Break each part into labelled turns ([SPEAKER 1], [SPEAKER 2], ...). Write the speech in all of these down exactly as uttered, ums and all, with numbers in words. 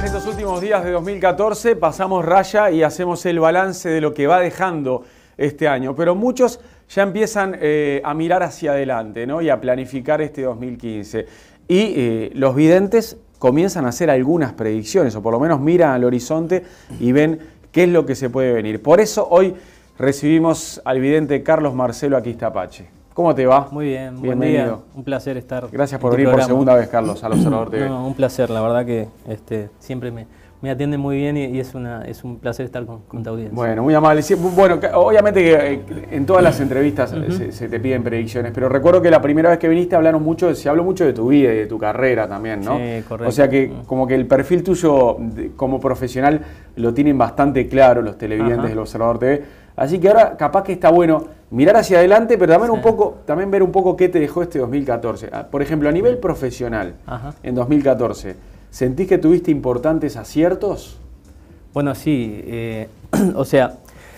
[SPEAKER 1] En estos últimos días de dos mil catorce pasamos raya y hacemos el balance de lo que va dejando este año, pero muchos ya empiezan eh, a mirar hacia adelante, ¿no? Y a planificar este dos mil quince. Y eh, los videntes comienzan a hacer algunas predicciones, o por lo menos miran al horizonte y ven qué es lo que se puede venir. Por eso hoy recibimos al vidente Carlos Marcelo Aquistapache. ¿Cómo te va?
[SPEAKER 2] Muy bien,
[SPEAKER 1] bienvenido.
[SPEAKER 2] Buen día. Un placer estar.
[SPEAKER 1] Gracias por venir por segunda vez, Carlos, al Observador T V.
[SPEAKER 2] No, un placer, la verdad que este, siempre me, me atienden muy bien y, y es, una, es un placer estar con, con tu audiencia.
[SPEAKER 1] Bueno, muy amable. Sí, bueno, obviamente que en todas las entrevistas uh-huh. se, se te piden predicciones, pero recuerdo que la primera vez que viniste hablaron mucho, se habló mucho de tu vida y de tu carrera también, ¿no?
[SPEAKER 2] Sí, correcto.
[SPEAKER 1] O sea que como que el perfil tuyo de, como profesional lo tienen bastante claro los televidentes uh-huh. del Observador T V. Así que ahora capaz que está bueno mirar hacia adelante, pero también, sí. un poco, también ver un poco qué te dejó este dos mil catorce. Por ejemplo, a nivel profesional, Ajá. en dos mil catorce, ¿sentís que tuviste importantes aciertos?
[SPEAKER 2] Bueno, sí. Eh, o sea,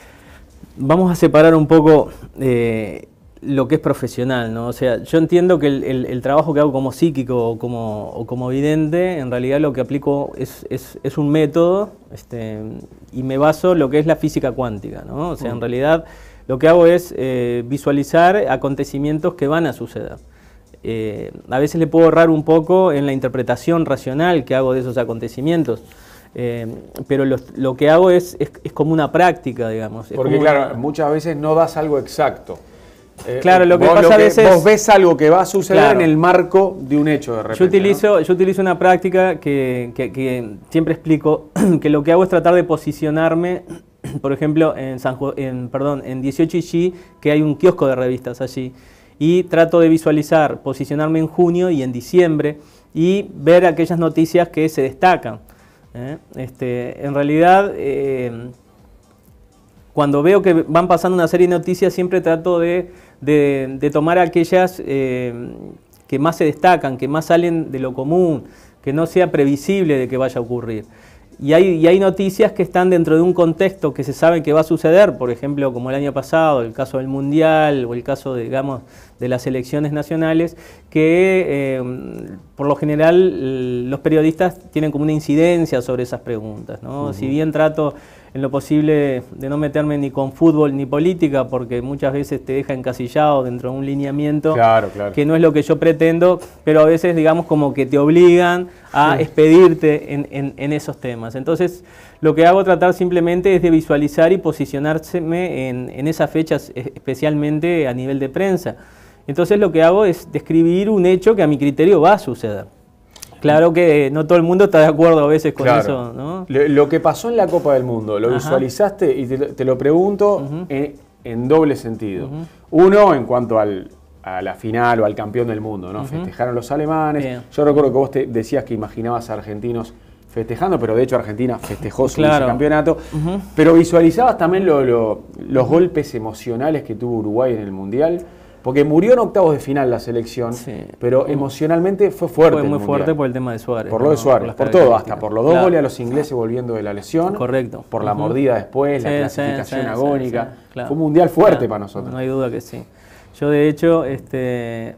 [SPEAKER 2] vamos a separar un poco eh, lo que es profesional, ¿no? O sea, yo entiendo que el, el, el trabajo que hago como psíquico o como, o como vidente, en realidad lo que aplico es, es, es un método este, y me baso en lo que es la física cuántica, ¿no? O sea, mm. en realidad lo que hago es eh, visualizar acontecimientos que van a suceder. Eh, a veces le puedo errar un poco en la interpretación racional que hago de esos acontecimientos. Eh, pero lo, lo que hago es, es, es como una práctica, digamos.
[SPEAKER 1] Porque claro, una... muchas veces no das algo exacto.
[SPEAKER 2] Eh, claro, lo que
[SPEAKER 1] vos,
[SPEAKER 2] pasa
[SPEAKER 1] lo que,
[SPEAKER 2] a veces...
[SPEAKER 1] Vos ves algo que va a suceder claro. en el marco de un hecho de repente.
[SPEAKER 2] Yo utilizo,
[SPEAKER 1] ¿no?
[SPEAKER 2] yo utilizo una práctica que, que, que siempre explico, que lo que hago es tratar de posicionarme, por ejemplo, en, San Ju en, perdón, en dieciocho y G, que hay un kiosco de revistas allí, y trato de visualizar, posicionarme en junio y en diciembre, y ver aquellas noticias que se destacan. ¿eh? Este, en realidad... Eh, Cuando veo que van pasando una serie de noticias, siempre trato de, de, de tomar aquellas eh, que más se destacan, que más salen de lo común, que no sea previsible de que vaya a ocurrir. Y hay, y hay noticias que están dentro de un contexto que se sabe que va a suceder, por ejemplo, como el año pasado, el caso del Mundial o el caso, de, digamos, de las elecciones nacionales, que eh, por lo general los periodistas tienen como una incidencia sobre esas preguntas, ¿no? Uh-huh. Si bien trato en lo posible de no meterme ni con fútbol ni política, porque muchas veces te deja encasillado dentro de un lineamiento
[SPEAKER 1] claro, claro.
[SPEAKER 2] que no es lo que yo pretendo, pero a veces digamos como que te obligan a sí. expedirte en, en, en esos temas. Entonces lo que hago es tratar simplemente es de visualizar y posicionarme en, en esas fechas, especialmente a nivel de prensa. Entonces lo que hago es describir un hecho que a mi criterio va a suceder. Claro que no todo el mundo está de acuerdo a veces con claro. eso, ¿no?
[SPEAKER 1] Lo, lo que pasó en la Copa del Mundo, ¿lo Ajá. visualizaste? Y te, te lo pregunto uh-huh. en, en doble sentido. Uh-huh. Uno, en cuanto al, a la final o al campeón del mundo, ¿no? Uh-huh. Festejaron los alemanes. Bien. Yo recuerdo que vos te decías que imaginabas a argentinos festejando, pero de hecho Argentina festejó su claro. campeonato. Uh-huh. Pero visualizabas también lo, lo, los golpes emocionales que tuvo Uruguay en el Mundial. Porque murió en octavos de final la selección, sí. pero emocionalmente fue fuerte.
[SPEAKER 2] Fue muy fuerte por el tema de Suárez.
[SPEAKER 1] Por lo de Suárez, ¿no? por, por todo, hasta por los dos claro. goles a los ingleses volviendo de la lesión.
[SPEAKER 2] Correcto.
[SPEAKER 1] Por la mordida después, sí, la clasificación sí, agónica. Sí, sí, claro. Fue un mundial fuerte claro. para nosotros.
[SPEAKER 2] No hay duda que sí. Yo de hecho, este,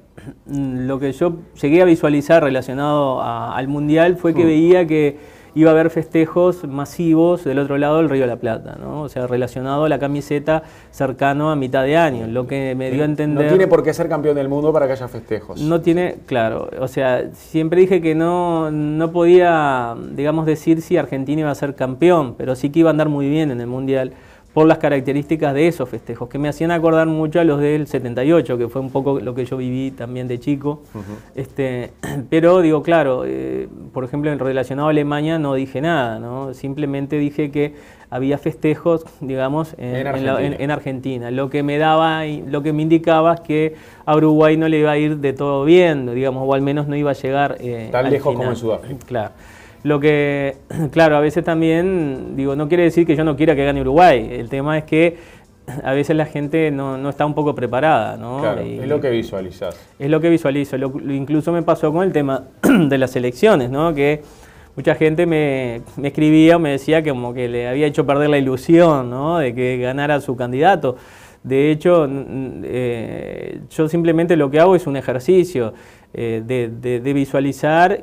[SPEAKER 2] lo que yo llegué a visualizar relacionado a, al mundial fue que mm. veía que iba a haber festejos masivos del otro lado del Río de la Plata, ¿no? O sea, relacionado a la camiseta cercano a mitad de año, lo que me dio a entender...
[SPEAKER 1] No tiene por qué ser campeón del mundo para que haya festejos.
[SPEAKER 2] No tiene, claro, o sea, siempre dije que no, no podía, digamos, decir si Argentina iba a ser campeón, pero sí que iba a andar muy bien en el Mundial, por las características de esos festejos, que me hacían acordar mucho a los del setenta y ocho, que fue un poco lo que yo viví también de chico. Uh-huh. este, pero digo, claro, eh, por ejemplo, en relacionado a Alemania no dije nada, ¿no? Simplemente dije que había festejos, digamos, en, en, Argentina. En, la, en, en Argentina. Lo que me daba, lo que me indicaba es que a Uruguay no le iba a ir de todo bien, digamos, o al menos no iba a llegar eh,
[SPEAKER 1] tan lejos
[SPEAKER 2] final.
[SPEAKER 1] Como en Sudáfrica.
[SPEAKER 2] Claro. Lo que, claro, a veces también, digo, no quiere decir que yo no quiera que gane Uruguay. El tema es que a veces la gente no, no está un poco preparada, ¿no?
[SPEAKER 1] Claro,
[SPEAKER 2] y,
[SPEAKER 1] es lo que visualizás.
[SPEAKER 2] Es lo que visualizo. Lo, incluso me pasó con el tema de las elecciones, ¿no? Que mucha gente me, me escribía o me decía que como que le había hecho perder la ilusión, ¿no? De que ganara su candidato. De hecho, eh, yo simplemente lo que hago es un ejercicio. eh, de, de, de visualizar,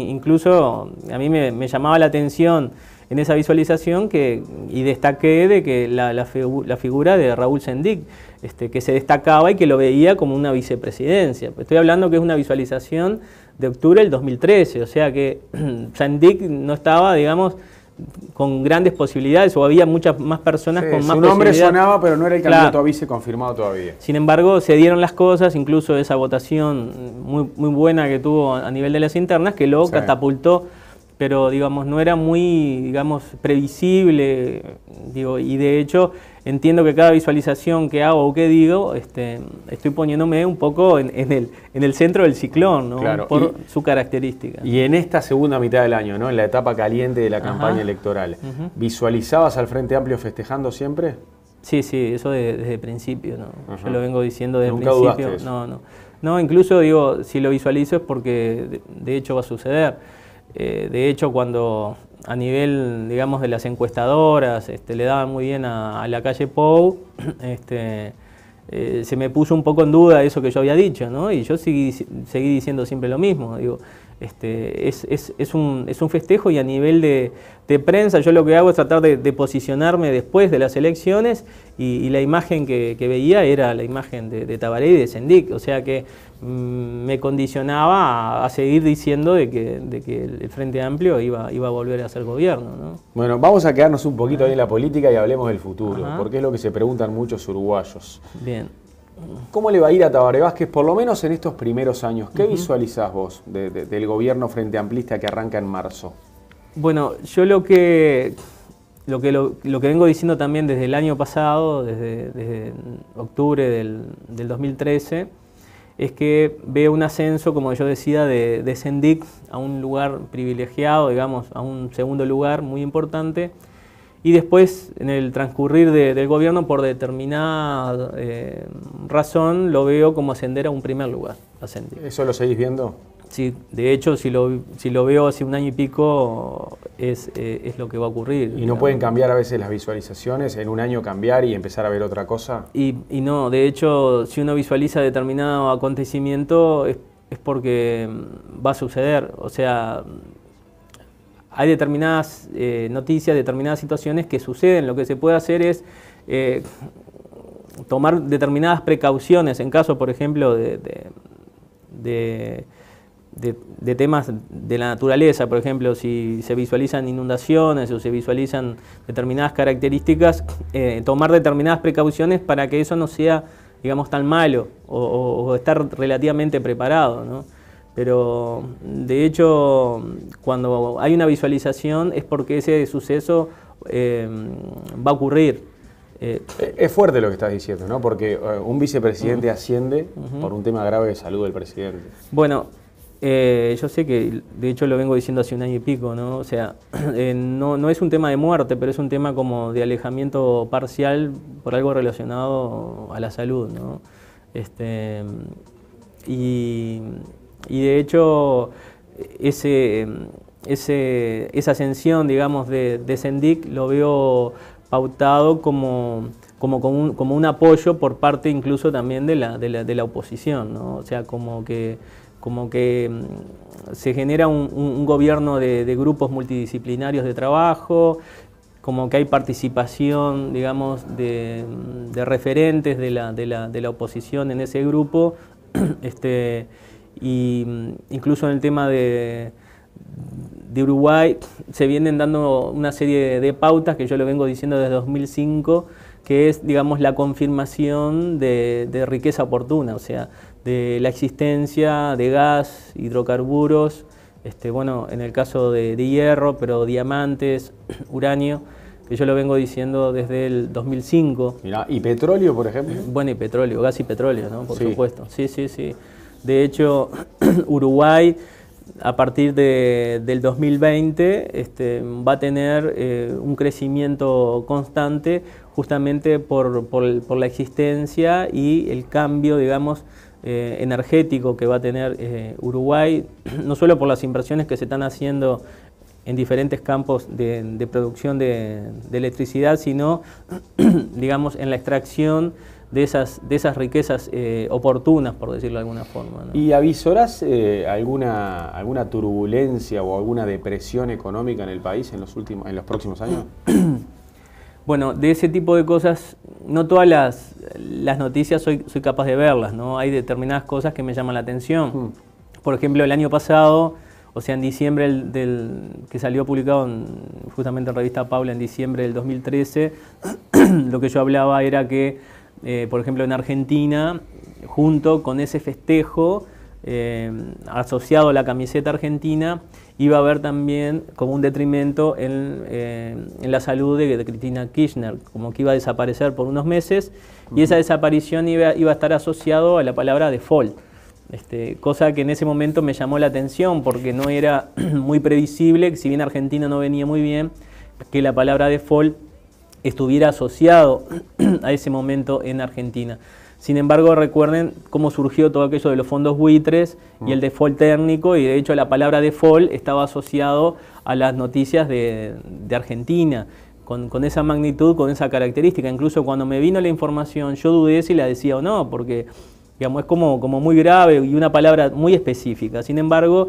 [SPEAKER 2] incluso a mí me, me llamaba la atención en esa visualización que, y destaqué de que la, la, figu la figura de Raúl Sendic, este, que se destacaba y que lo veía como una vicepresidencia. Estoy hablando que es una visualización de octubre del dos mil trece, o sea que Sendic no estaba, digamos, con grandes posibilidades, o había muchas más personas
[SPEAKER 1] sí,
[SPEAKER 2] con más
[SPEAKER 1] su nombre
[SPEAKER 2] posibilidades.
[SPEAKER 1] Sonaba, pero no era el candidato
[SPEAKER 2] claro.
[SPEAKER 1] a vice confirmado todavía.
[SPEAKER 2] Sin embargo, se dieron las cosas, incluso esa votación muy, muy buena que tuvo a nivel de las internas, que lo sí. catapultó, pero digamos no era muy digamos previsible, digo, y de hecho entiendo que cada visualización que hago o que digo, este, estoy poniéndome un poco en, en, el, en el centro del ciclón, ¿no?
[SPEAKER 1] Claro,
[SPEAKER 2] por
[SPEAKER 1] y,
[SPEAKER 2] su característica.
[SPEAKER 1] Y en esta segunda mitad del año, ¿no? En la etapa caliente de la campaña Ajá. electoral, uh-huh. ¿visualizabas al Frente Amplio festejando siempre?
[SPEAKER 2] Sí, sí, eso de, desde el principio, ¿no? Uh-huh. Yo lo vengo diciendo desde
[SPEAKER 1] ¿Nunca
[SPEAKER 2] el principio.
[SPEAKER 1] dudaste eso?
[SPEAKER 2] No, no. No, incluso digo, si lo visualizo es porque de, de hecho va a suceder. Eh, de hecho, cuando a nivel, digamos, de las encuestadoras este, le daban muy bien a, a la calle Pou, este, eh, se me puso un poco en duda eso que yo había dicho, ¿no? Y yo seguí, seguí diciendo siempre lo mismo. Digo, este, es, es, es, un, es un festejo y a nivel de, de prensa yo lo que hago es tratar de, de posicionarme después de las elecciones y, y la imagen que, que veía era la imagen de, de Tabaré y de Sendic, o sea que me condicionaba a, a seguir diciendo de que, de que el Frente Amplio iba, iba a volver a ser gobierno, ¿no?
[SPEAKER 1] Bueno, vamos a quedarnos un poquito ahí en la política y hablemos del futuro, Ajá. porque es lo que se preguntan muchos uruguayos.
[SPEAKER 2] Bien.
[SPEAKER 1] ¿Cómo le va a ir a Tabaré Vázquez, por lo menos en estos primeros años? ¿Qué uh-huh. visualizás vos de, de, del gobierno Frente Amplista que arranca en marzo?
[SPEAKER 2] Bueno, yo lo que... Lo que, lo, lo que vengo diciendo también desde el año pasado, desde, desde octubre del, del dos mil trece, es que veo un ascenso, como yo decía, de, de Sendic a un lugar privilegiado, digamos, a un segundo lugar muy importante, y después, en el transcurrir de, del gobierno, por determinada eh, razón, lo veo como ascender a un primer lugar, a Sendic.
[SPEAKER 1] ¿Eso lo seguís viendo?
[SPEAKER 2] Sí, de hecho, si lo, si lo veo hace un año y pico, es, eh, es lo que va a ocurrir.
[SPEAKER 1] ¿Y no digamos. pueden cambiar a veces las visualizaciones, en un año cambiar y empezar a ver otra cosa?
[SPEAKER 2] Y, y no, de hecho, si uno visualiza determinado acontecimiento, es, es porque va a suceder. O sea, hay determinadas eh, noticias, determinadas situaciones que suceden. Lo que se puede hacer es eh, tomar determinadas precauciones en caso, por ejemplo, de... de, de De, de temas de la naturaleza, por ejemplo, si se visualizan inundaciones o se visualizan determinadas características, eh, tomar determinadas precauciones para que eso no sea, digamos, tan malo o, o, o estar relativamente preparado, ¿no? Pero, de hecho, cuando hay una visualización es porque ese suceso eh, va a ocurrir.
[SPEAKER 1] Eh, es fuerte lo que estás diciendo, ¿no? Porque uh, un vicepresidente uh-huh. asciende uh-huh. por un tema grave de salud del presidente.
[SPEAKER 2] Bueno, Eh, yo sé que, de hecho lo vengo diciendo hace un año y pico, ¿no? O sea, eh, no, no es un tema de muerte, pero es un tema como de alejamiento parcial por algo relacionado a la salud, ¿no? Este, y, y de hecho, ese, ese, esa ascensión, digamos, de, de Sendic lo veo pautado como... Como, como, un, como un apoyo por parte incluso también de la, de la, de la oposición, ¿no? O sea, como que, como que se genera un, un, un gobierno de, de grupos multidisciplinarios de trabajo, como que hay participación, digamos, de, de referentes de la, de, la, de la oposición en ese grupo, este, y incluso en el tema de, de Uruguay se vienen dando una serie de, de pautas que yo lo vengo diciendo desde dos mil cinco, que es, digamos, la confirmación de, de riqueza oportuna, o sea, de la existencia de gas, hidrocarburos, este, bueno, en el caso de, de hierro, pero diamantes, uranio, que yo lo vengo diciendo desde el dos mil cinco.
[SPEAKER 1] Mirá, ¿y petróleo, por ejemplo?
[SPEAKER 2] Bueno, y petróleo, gas y petróleo, ¿no? Por
[SPEAKER 1] sí.
[SPEAKER 2] supuesto. Sí, sí, sí. De hecho, Uruguay, a partir de, del dos mil veinte, este, va a tener eh, un crecimiento constante justamente por, por, por la existencia y el cambio, digamos, eh, energético que va a tener eh, Uruguay, no solo por las inversiones que se están haciendo en diferentes campos de, de producción de, de electricidad, sino, digamos, en la extracción de esas, de esas riquezas eh, oportunas, por decirlo de alguna forma, ¿no?
[SPEAKER 1] ¿Y avisorás eh, alguna, alguna turbulencia o alguna depresión económica en el país en los, últimos, en los próximos años?
[SPEAKER 2] Bueno, de ese tipo de cosas, no todas las, las noticias soy, soy capaz de verlas, ¿no? Hay determinadas cosas que me llaman la atención. Mm. Por ejemplo, el año pasado, o sea, en diciembre del, del que salió publicado en, justamente en Revista Paula en diciembre del dos mil trece, lo que yo hablaba era que, eh, por ejemplo, en Argentina, junto con ese festejo, eh, asociado a la camiseta argentina, iba a haber también como un detrimento en, eh, en la salud de, de Cristina Kirchner, como que iba a desaparecer por unos meses, uh-huh. y esa desaparición iba, iba a estar asociado a la palabra default, este, cosa que en ese momento me llamó la atención porque no era muy previsible, si bien Argentina no venía muy bien, que la palabra default estuviera asociado a ese momento en Argentina. Sin embargo, recuerden cómo surgió todo aquello de los fondos buitres y el default técnico, y de hecho la palabra default estaba asociado a las noticias de, de Argentina, con, con esa magnitud, con esa característica. Incluso cuando me vino la información, yo dudé si la decía o no, porque digamos, es como, como muy grave y una palabra muy específica. Sin embargo,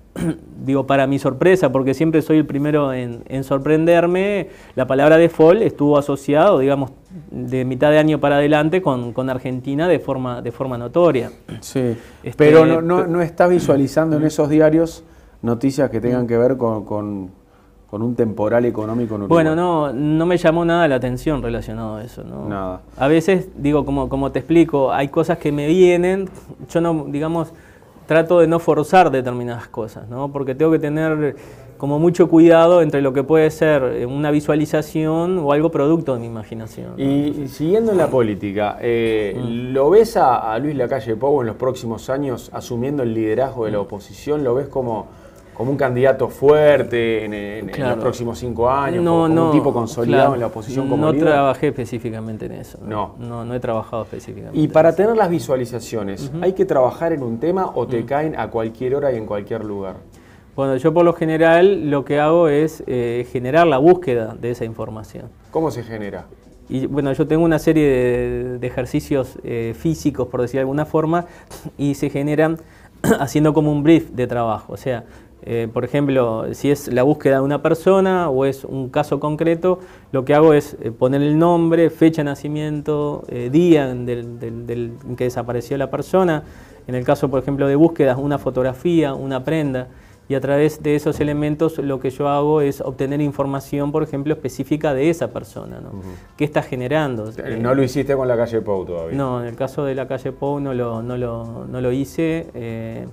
[SPEAKER 2] digo, para mi sorpresa, porque siempre soy el primero en, en sorprenderme, la palabra default estuvo asociado, digamos, de mitad de año para adelante con, con Argentina de forma, de forma notoria.
[SPEAKER 1] Sí, este, pero no, no, no estás visualizando en esos diarios noticias que tengan que ver con, con, con un temporal económico en Uruguay.
[SPEAKER 2] Bueno, no, no me llamó nada la atención relacionado a eso, ¿no?
[SPEAKER 1] Nada.
[SPEAKER 2] A veces, digo, como, como te explico, hay cosas que me vienen, yo no, digamos, trato de no forzar determinadas cosas, ¿no? Porque tengo que tener como mucho cuidado entre lo que puede ser una visualización o algo producto de mi imaginación, ¿no?
[SPEAKER 1] Y siguiendo en la política, eh, mm. ¿lo ves a, a Luis Lacalle Pou en los próximos años asumiendo el liderazgo de la oposición? ¿Lo ves como, como un candidato fuerte en, en, claro. en los próximos cinco años?
[SPEAKER 2] No,
[SPEAKER 1] como
[SPEAKER 2] no,
[SPEAKER 1] un tipo consolidado claro. en la oposición como
[SPEAKER 2] No
[SPEAKER 1] líder?
[SPEAKER 2] trabajé específicamente en eso.
[SPEAKER 1] No.
[SPEAKER 2] No, no he trabajado específicamente.
[SPEAKER 1] Y para tener las visualizaciones, uh-huh. ¿hay que trabajar en un tema o te uh-huh. caen a cualquier hora y en cualquier lugar?
[SPEAKER 2] Bueno, yo por lo general lo que hago es eh, generar la búsqueda de esa información.
[SPEAKER 1] ¿Cómo se genera?
[SPEAKER 2] Y bueno, yo tengo una serie de, de ejercicios eh, físicos, por decir de alguna forma, y se generan haciendo como un brief de trabajo. O sea, eh, por ejemplo, si es la búsqueda de una persona o es un caso concreto, lo que hago es eh, poner el nombre, fecha de nacimiento, eh, día del, del, del en que desapareció la persona. En el caso, por ejemplo, de búsquedas, una fotografía, una prenda. Y a través de esos elementos lo que yo hago es obtener información, por ejemplo, específica de esa persona, ¿no? Uh-huh. ¿Qué está generando?
[SPEAKER 1] ¿No lo hiciste con Lacalle Pou todavía?
[SPEAKER 2] No, en el caso de Lacalle Pou no lo, no lo, no lo hice. Eh,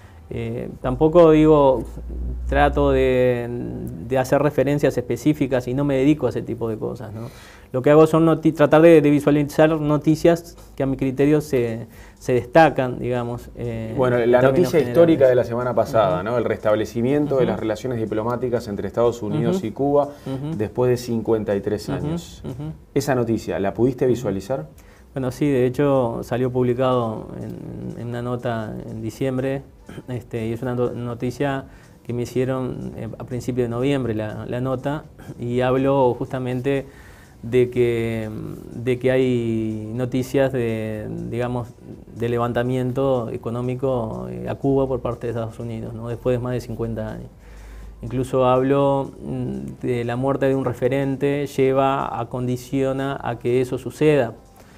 [SPEAKER 2] eh, tampoco digo, trato de, de hacer referencias específicas y no me dedico a ese tipo de cosas, ¿no? Lo que hago son noti- tratar de, de visualizar noticias que a mi criterio se, se destacan, digamos. Eh,
[SPEAKER 1] bueno, la noticia histórica de la semana pasada, uh-huh. ¿no? El restablecimiento uh-huh. de las relaciones diplomáticas entre Estados Unidos uh-huh. y Cuba uh-huh. después de cincuenta y tres años. Uh-huh. Uh-huh. Esa noticia, ¿la pudiste visualizar?
[SPEAKER 2] Bueno, sí, de hecho salió publicado en, en una nota en diciembre, este, y es una noticia que me hicieron eh, a principios de noviembre la, la nota, y hablo justamente de que, de que hay noticias de, digamos, de levantamiento económico a Cuba por parte de Estados Unidos, ¿no? Después de más de cincuenta años. Incluso hablo de la muerte de un referente, lleva a condiciona a que eso suceda.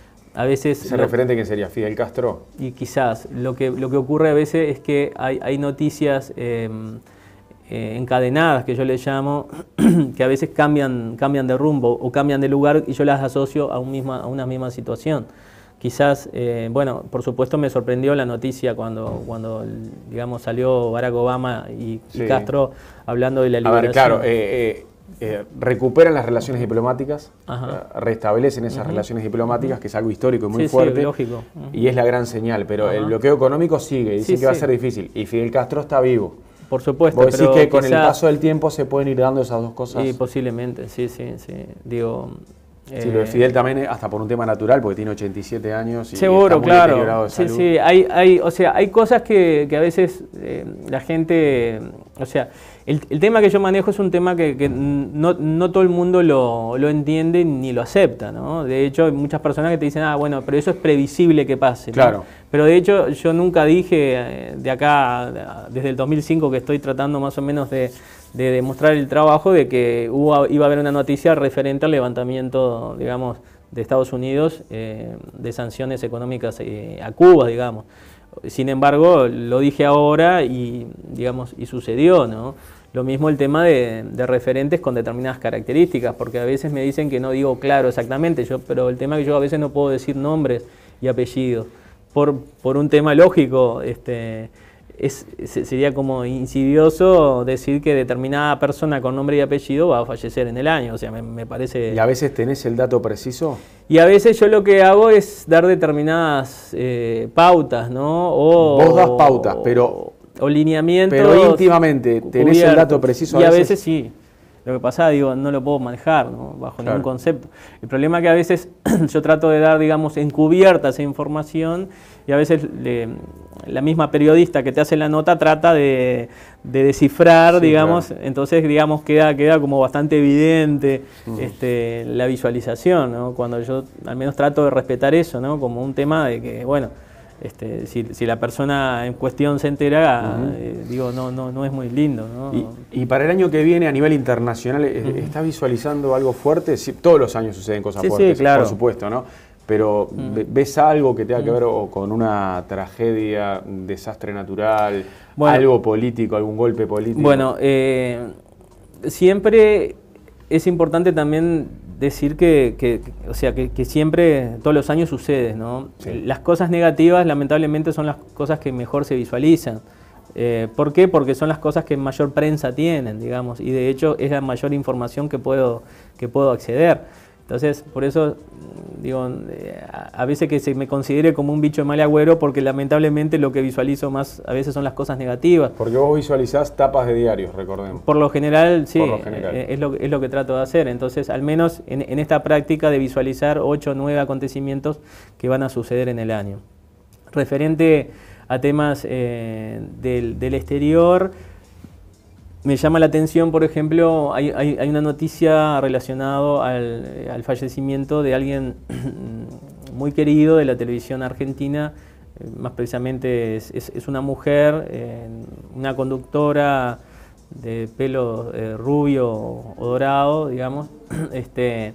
[SPEAKER 2] A veces
[SPEAKER 1] ¿Ese
[SPEAKER 2] lo,
[SPEAKER 1] referente quién sería? ¿Fidel Castro?
[SPEAKER 2] Y quizás. Lo que, lo que ocurre a veces es que hay, hay noticias eh, eh, encadenadas, que yo les llamo, que a veces cambian, cambian de rumbo o cambian de lugar y yo las asocio a, un misma, a una misma situación. Quizás, eh, bueno, por supuesto me sorprendió la noticia cuando, cuando digamos, salió Barack Obama y, sí. y Castro hablando de la liberación.
[SPEAKER 1] A ver, claro, eh, eh, eh, recuperan las relaciones diplomáticas, eh, restablecen esas uh-huh. relaciones diplomáticas, uh-huh. que es algo histórico y muy
[SPEAKER 2] sí,
[SPEAKER 1] fuerte,
[SPEAKER 2] sí, lógico. Uh-huh.
[SPEAKER 1] y es la gran señal, pero uh-huh. el bloqueo económico sigue, dicen sí, que va sí. a ser difícil, y Fidel Castro está vivo.
[SPEAKER 2] Por supuesto.
[SPEAKER 1] ¿Vos decís
[SPEAKER 2] pero
[SPEAKER 1] que con
[SPEAKER 2] quizá,
[SPEAKER 1] el paso del tiempo se pueden ir dando esas dos cosas?
[SPEAKER 2] Sí, posiblemente, sí, sí, sí. Digo,
[SPEAKER 1] Sí, lo de Fidel también hasta por un tema natural, porque tiene ochenta y siete años y
[SPEAKER 2] seguro,
[SPEAKER 1] está muy
[SPEAKER 2] claro.
[SPEAKER 1] deteriorado de
[SPEAKER 2] sí,
[SPEAKER 1] salud.
[SPEAKER 2] sí, hay, hay, o sea, hay cosas que, que a veces eh, la gente, o sea, el, el tema que yo manejo es un tema que, que no, no todo el mundo lo, lo entiende ni lo acepta, ¿no? De hecho, hay muchas personas que te dicen, ah, bueno, pero eso es previsible que pase, ¿no?
[SPEAKER 1] Claro.
[SPEAKER 2] Pero de hecho, yo nunca dije, eh, de acá, desde el dos mil cinco que estoy tratando más o menos de... de demostrar el trabajo de que hubo, iba a haber una noticia referente al levantamiento, digamos, de Estados Unidos eh, de sanciones económicas eh, a Cuba, digamos. Sin embargo, lo dije ahora y, digamos, y sucedió, ¿no? Lo mismo el tema de, de referentes con determinadas características, porque a veces me dicen que no digo claro exactamente, yo, pero el tema es que yo a veces no puedo decir nombres y apellidos, por, por un tema lógico, este... Es, sería como insidioso decir que determinada persona con nombre y apellido va a fallecer en el año, o sea, me, me parece...
[SPEAKER 1] ¿Y a veces tenés el dato preciso?
[SPEAKER 2] Y a veces yo lo que hago es dar determinadas eh, pautas, ¿no? O,
[SPEAKER 1] Vos das pautas, pero...
[SPEAKER 2] O lineamientos...
[SPEAKER 1] Pero íntimamente, ¿tenés
[SPEAKER 2] cubiertos.
[SPEAKER 1] el dato preciso?
[SPEAKER 2] Y a veces sí. Lo que pasa, digo, no lo puedo manejar, ¿no? Bajo claro. ningún concepto. El problema es que a veces yo trato de dar, digamos, encubierta esa información y a veces le, la misma periodista que te hace la nota trata de, de descifrar, sí, digamos, claro. entonces, digamos, queda, queda como bastante evidente uh-huh. este, la visualización, ¿no? Cuando yo al menos trato de respetar eso, ¿no? Como un tema de que, bueno, Este, si, si la persona en cuestión se entera, uh-huh. eh, digo, no, no, no es muy lindo, ¿no?
[SPEAKER 1] Y, y para el año que viene, a nivel internacional, uh-huh. ¿estás visualizando algo fuerte? Sí, todos los años suceden cosas
[SPEAKER 2] sí,
[SPEAKER 1] fuertes,
[SPEAKER 2] sí, claro.
[SPEAKER 1] por supuesto, ¿no? Pero uh-huh. ¿ves algo que tenga que ver o con una tragedia, un desastre natural, bueno, algo político, algún golpe político?
[SPEAKER 2] Bueno, eh, siempre es importante también decir que, que, o sea, que, que siempre, todos los años sucede, ¿no? Sí. Las cosas negativas, lamentablemente, son las cosas que mejor se visualizan. Eh, ¿Por qué? Porque son las cosas que mayor prensa tienen, digamos, y de hecho es la mayor información que puedo, que puedo acceder. Entonces, por eso, digo, eh, a veces que se me considere como un bicho de mal agüero, porque lamentablemente lo que visualizo más a veces son las cosas negativas.
[SPEAKER 1] Porque vos visualizás tapas de diarios, recordemos.
[SPEAKER 2] Por lo general, sí,
[SPEAKER 1] Por lo general.
[SPEAKER 2] Eh, es, lo, es lo que trato de hacer. Entonces, al menos en, en esta práctica de visualizar ocho o nueve acontecimientos que van a suceder en el año. Referente a temas eh, del, del exterior, me llama la atención, por ejemplo, hay, hay, hay una noticia relacionada al, al fallecimiento de alguien muy querido de la televisión argentina, más precisamente es, es, es una mujer, eh, una conductora de pelo eh, rubio o dorado, digamos, este,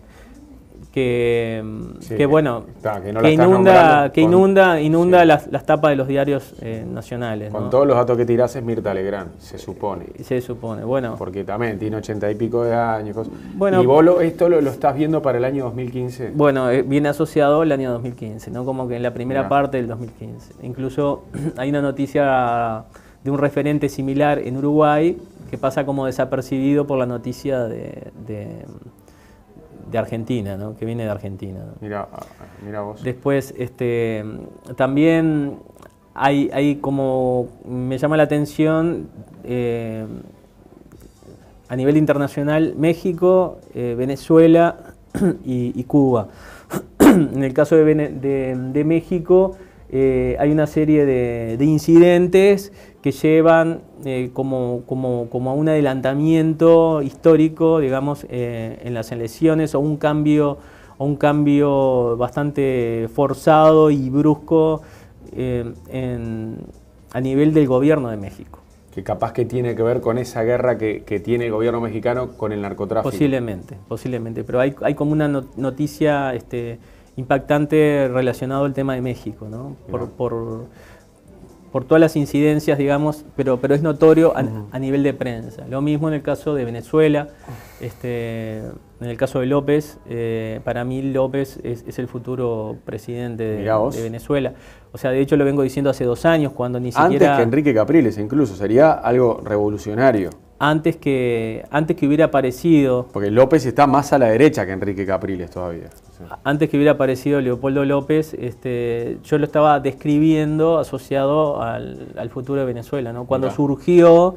[SPEAKER 2] que, sí, que bueno, está, que, no que inunda, que inunda, con, inunda sí. las, las tapas de los diarios eh, nacionales.
[SPEAKER 1] Con
[SPEAKER 2] ¿no?
[SPEAKER 1] todos los datos que tirás es Mirta Legrand, se supone.
[SPEAKER 2] Se supone, bueno.
[SPEAKER 1] Porque también tiene ochenta y pico de años. Cosas.
[SPEAKER 2] Bueno,
[SPEAKER 1] ¿Y vos lo, esto lo, lo estás viendo para el año dos mil quince?
[SPEAKER 2] Bueno, eh, viene asociado el año dos mil quince, ¿no? Como que en la primera Mirá. parte del dos mil quince. Incluso hay una noticia de un referente similar en Uruguay que pasa como desapercibido por la noticia de... de de Argentina, ¿no? Que viene de Argentina, ¿no?
[SPEAKER 1] Mira, mira vos.
[SPEAKER 2] Después, este, también hay, hay como, me llama la atención, eh, a nivel internacional, México, eh, Venezuela y, y Cuba. En el caso de, de, de México, eh, hay una serie de, de incidentes que llevan eh, como, como, como a un adelantamiento histórico, digamos, eh, en las elecciones, o un cambio, o un cambio bastante forzado y brusco eh, en, a nivel del gobierno de México.
[SPEAKER 1] Que capaz que tiene que ver con esa guerra que, que tiene el gobierno mexicano con el narcotráfico.
[SPEAKER 2] Posiblemente, posiblemente, pero hay, hay como una noticia este, impactante relacionado al tema de México, ¿no? Por, por, por todas las incidencias, digamos, pero, pero es notorio a, uh-huh. a nivel de prensa. Lo mismo en el caso de Venezuela, este, en el caso de López, eh, para mí López es, es el futuro presidente de, de Venezuela. O sea, de hecho lo vengo diciendo hace dos años, cuando ni siquiera...
[SPEAKER 1] Antes que Enrique Capriles incluso, sería algo revolucionario.
[SPEAKER 2] Antes que, antes que hubiera aparecido...
[SPEAKER 1] Porque López está más a la derecha que Enrique Capriles todavía. Sí.
[SPEAKER 2] Antes que hubiera aparecido Leopoldo López, este, yo lo estaba describiendo asociado al, al futuro de Venezuela, ¿no? Cuando Mirá. surgió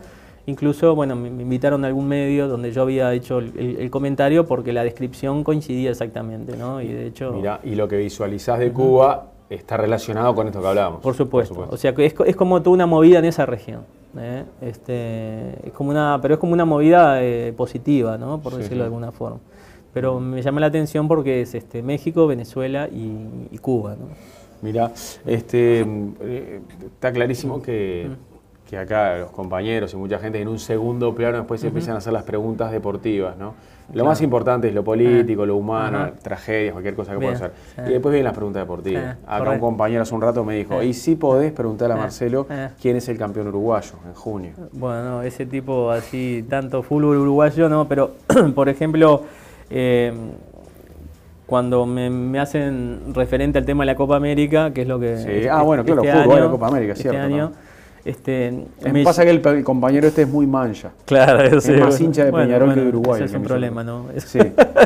[SPEAKER 2] Incluso, bueno, me, me invitaron a algún medio donde yo había hecho el, el, el comentario porque la descripción coincidía exactamente, ¿no? Y de hecho...
[SPEAKER 1] Mirá, y lo que visualizás de Cuba está relacionado con esto que hablábamos.
[SPEAKER 2] Por supuesto. Por supuesto. O sea, que es, es como toda una movida en esa región. ¿eh? Este, es como una, pero es como una movida eh, positiva, ¿no? Por decirlo sí, sí. de alguna forma. Pero me llama la atención porque es este, México, Venezuela y, y Cuba, ¿no?
[SPEAKER 1] Mirá, este, eh, está clarísimo que... Mm. que acá los compañeros y mucha gente en un segundo plano después se uh-huh. empiezan a hacer las preguntas deportivas, ¿no? Lo claro. más importante es lo político, uh-huh. lo humano, uh-huh. tragedias, cualquier cosa que Bien. pueda ser. Uh-huh. Y después vienen las preguntas deportivas. Uh-huh. Acá Correcto. un compañero hace un rato me dijo, uh-huh. y si podés preguntarle a Marcelo uh-huh. quién es el campeón uruguayo en junio.
[SPEAKER 2] Bueno, ese tipo así, tanto fútbol uruguayo, no, pero por ejemplo, eh, cuando me, me hacen referente al tema de la Copa América, que es lo que...
[SPEAKER 1] Sí.
[SPEAKER 2] Este,
[SPEAKER 1] ah, bueno, claro,
[SPEAKER 2] este
[SPEAKER 1] fútbol
[SPEAKER 2] año,
[SPEAKER 1] de Copa América,
[SPEAKER 2] este
[SPEAKER 1] cierto.
[SPEAKER 2] Año,
[SPEAKER 1] ¿no?
[SPEAKER 2] Este,
[SPEAKER 1] me me pasa que el, el compañero este es muy mancha.
[SPEAKER 2] Claro,
[SPEAKER 1] es
[SPEAKER 2] sí,
[SPEAKER 1] más hincha de
[SPEAKER 2] bueno,
[SPEAKER 1] Peñarol
[SPEAKER 2] bueno,
[SPEAKER 1] que de Uruguay.
[SPEAKER 2] Ese es un problema, ¿no?
[SPEAKER 1] Sí.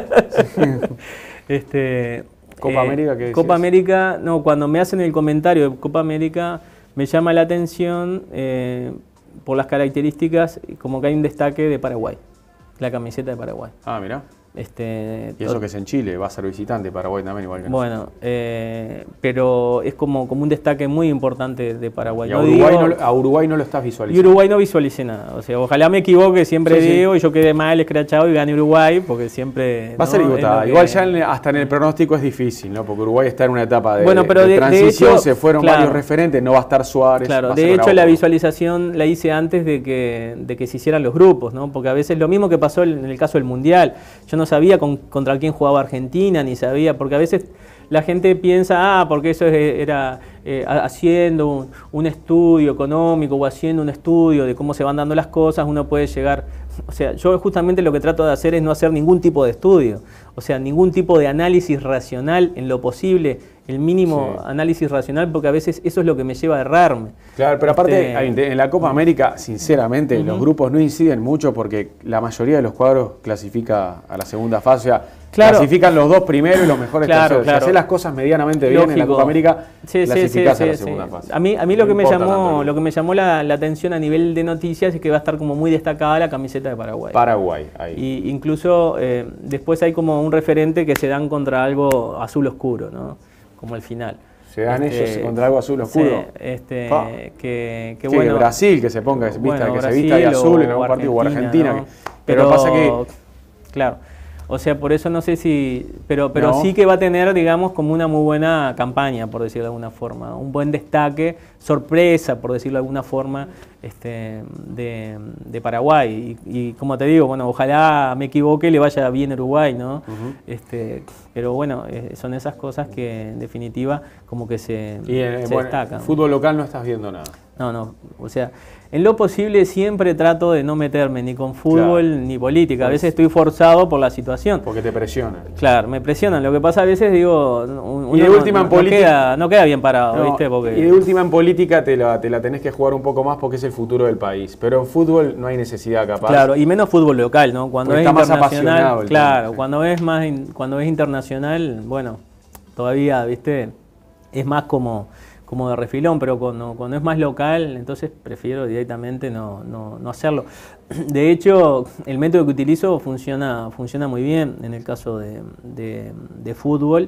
[SPEAKER 2] este,
[SPEAKER 1] Copa
[SPEAKER 2] eh,
[SPEAKER 1] América, ¿qué
[SPEAKER 2] Copa
[SPEAKER 1] decías?
[SPEAKER 2] América, no, cuando me hacen el comentario de Copa América, me llama la atención eh, por las características, como que hay un destaque de Paraguay, la camiseta de Paraguay.
[SPEAKER 1] Ah, mirá.
[SPEAKER 2] Este,
[SPEAKER 1] y eso que es en Chile, va a ser visitante, Paraguay también igual que
[SPEAKER 2] Bueno,
[SPEAKER 1] nosotros.
[SPEAKER 2] eh, pero es como, como un destaque muy importante de Paraguay.
[SPEAKER 1] Y a,
[SPEAKER 2] no
[SPEAKER 1] Uruguay
[SPEAKER 2] digo,
[SPEAKER 1] no, a Uruguay no lo estás visualizando.
[SPEAKER 2] Y Uruguay no visualicé nada. O sea, ojalá me equivoque, siempre sí, digo, sí. y yo quede mal escrachado y gane Uruguay, porque siempre...
[SPEAKER 1] Va
[SPEAKER 2] ¿no?
[SPEAKER 1] a ser igual, igual
[SPEAKER 2] que...
[SPEAKER 1] ya en, hasta en el pronóstico es difícil, ¿no? Porque Uruguay está en una etapa de,
[SPEAKER 2] bueno, pero
[SPEAKER 1] de,
[SPEAKER 2] de
[SPEAKER 1] transición,
[SPEAKER 2] de hecho,
[SPEAKER 1] se fueron
[SPEAKER 2] claro,
[SPEAKER 1] varios referentes, no va a estar Suárez.
[SPEAKER 2] Claro, de hecho la visualización la hice antes de que, de que se hicieran los grupos, ¿no? Porque a veces lo mismo que pasó en el caso del Mundial, yo no sabía con, contra quién jugaba Argentina, ni sabía, porque a veces la gente piensa, ah, porque eso era eh, haciendo un, un estudio económico o haciendo un estudio de cómo se van dando las cosas, uno puede llegar, o sea, yo justamente lo que trato de hacer es no hacer ningún tipo de estudio, o sea, ningún tipo de análisis racional en lo posible, el mínimo sí. análisis racional, porque a veces eso es lo que me lleva a errarme.
[SPEAKER 1] Claro, pero aparte, este, en la Copa América, sinceramente, uh-huh. los grupos no inciden mucho porque la mayoría de los cuadros clasifica a la segunda fase, o sea, claro. clasifican los dos primeros y los mejores
[SPEAKER 2] claro,
[SPEAKER 1] terceros.
[SPEAKER 2] Claro.
[SPEAKER 1] Si haces las cosas medianamente
[SPEAKER 2] Lógico.
[SPEAKER 1] bien en la Copa América,
[SPEAKER 2] sí,
[SPEAKER 1] clasificás
[SPEAKER 2] sí, sí,
[SPEAKER 1] a la
[SPEAKER 2] sí,
[SPEAKER 1] segunda
[SPEAKER 2] sí.
[SPEAKER 1] fase.
[SPEAKER 2] A mí, a mí lo,
[SPEAKER 1] no
[SPEAKER 2] que me llamó,
[SPEAKER 1] tanto.
[SPEAKER 2] lo que me llamó la, la atención a nivel de noticias es que va a estar como muy destacada la camiseta de Paraguay.
[SPEAKER 1] Paraguay, ahí.
[SPEAKER 2] Y incluso eh, después hay como un referente que se dan contra algo azul oscuro, ¿no? Como el final.
[SPEAKER 1] Se dan
[SPEAKER 2] este,
[SPEAKER 1] ellos contra algo azul oscuro.
[SPEAKER 2] Sí, este,
[SPEAKER 1] ah.
[SPEAKER 2] que, que
[SPEAKER 1] sí,
[SPEAKER 2] bueno.
[SPEAKER 1] Que Brasil, que se ponga, vista,
[SPEAKER 2] bueno,
[SPEAKER 1] que
[SPEAKER 2] Brasil
[SPEAKER 1] se vista de azul
[SPEAKER 2] o,
[SPEAKER 1] en algún partido, o Argentina.
[SPEAKER 2] ¿no?
[SPEAKER 1] Que, pero, pero pasa que.
[SPEAKER 2] Claro. O sea, por eso no sé si... Pero, pero
[SPEAKER 1] no.
[SPEAKER 2] sí que va a tener, digamos, como una muy buena campaña, por decirlo de alguna forma. Un buen destaque, sorpresa, por decirlo de alguna forma, este, de, de Paraguay. Y, y como te digo, bueno, ojalá me equivoque y le vaya bien a Uruguay, ¿no? Uh-huh. este, pero bueno, eh, son esas cosas que en definitiva como que se,
[SPEAKER 1] y en,
[SPEAKER 2] se
[SPEAKER 1] bueno,
[SPEAKER 2] destacan.
[SPEAKER 1] Fútbol local no estás viendo nada.
[SPEAKER 2] No, no, o sea, en lo posible siempre trato de no meterme ni con fútbol claro. ni política. A veces estoy forzado por la situación.
[SPEAKER 1] Porque te presionan.
[SPEAKER 2] Claro, me presionan. Lo que pasa a veces, digo, uno
[SPEAKER 1] y de última
[SPEAKER 2] no,
[SPEAKER 1] en política,
[SPEAKER 2] no, queda, no queda bien parado,
[SPEAKER 1] no,
[SPEAKER 2] ¿viste? Porque...
[SPEAKER 1] Y de última en política te la, te la tenés que jugar un poco más porque es el futuro del país. Pero en fútbol no hay necesidad capaz.
[SPEAKER 2] Claro, y menos fútbol local, ¿no? Cuando
[SPEAKER 1] porque
[SPEAKER 2] es
[SPEAKER 1] está
[SPEAKER 2] internacional,
[SPEAKER 1] más
[SPEAKER 2] claro,
[SPEAKER 1] tema,
[SPEAKER 2] cuando es más, in, cuando es internacional, bueno, todavía, ¿viste? Es más como... como de refilón, pero cuando, cuando es más local, entonces prefiero directamente no, no, no hacerlo. De hecho, el método que utilizo funciona, funciona muy bien en el caso de, de, de fútbol,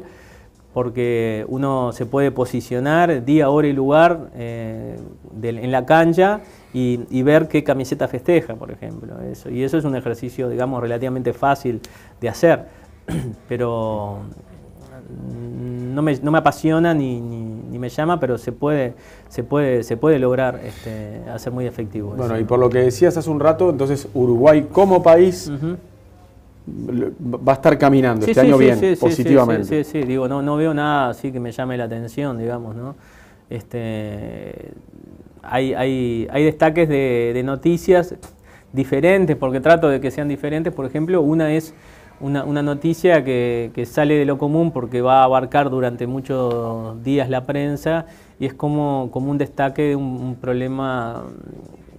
[SPEAKER 2] porque uno se puede posicionar día, hora y lugar eh, de, en la cancha y, y ver qué camiseta festeja, por ejemplo. Eso. Y eso es un ejercicio, digamos, relativamente fácil de hacer, pero no me, no me apasiona ni, ni, ni me llama, pero se puede, se puede, se puede lograr este, hacer muy efectivo.
[SPEAKER 1] Bueno,
[SPEAKER 2] eso.
[SPEAKER 1] Y por lo que decías hace un rato, entonces Uruguay como país uh-huh. va a estar caminando
[SPEAKER 2] sí,
[SPEAKER 1] este
[SPEAKER 2] sí,
[SPEAKER 1] año
[SPEAKER 2] sí,
[SPEAKER 1] bien,
[SPEAKER 2] sí,
[SPEAKER 1] positivamente.
[SPEAKER 2] Sí, sí, sí, sí. Digo, no, no veo nada así que me llame la atención, digamos, ¿no? Este, hay, hay, hay destaques de, de noticias diferentes, porque trato de que sean diferentes. Por ejemplo, una es Una, una noticia que, que sale de lo común porque va a abarcar durante muchos días la prensa y es como, como un destaque de un, un problema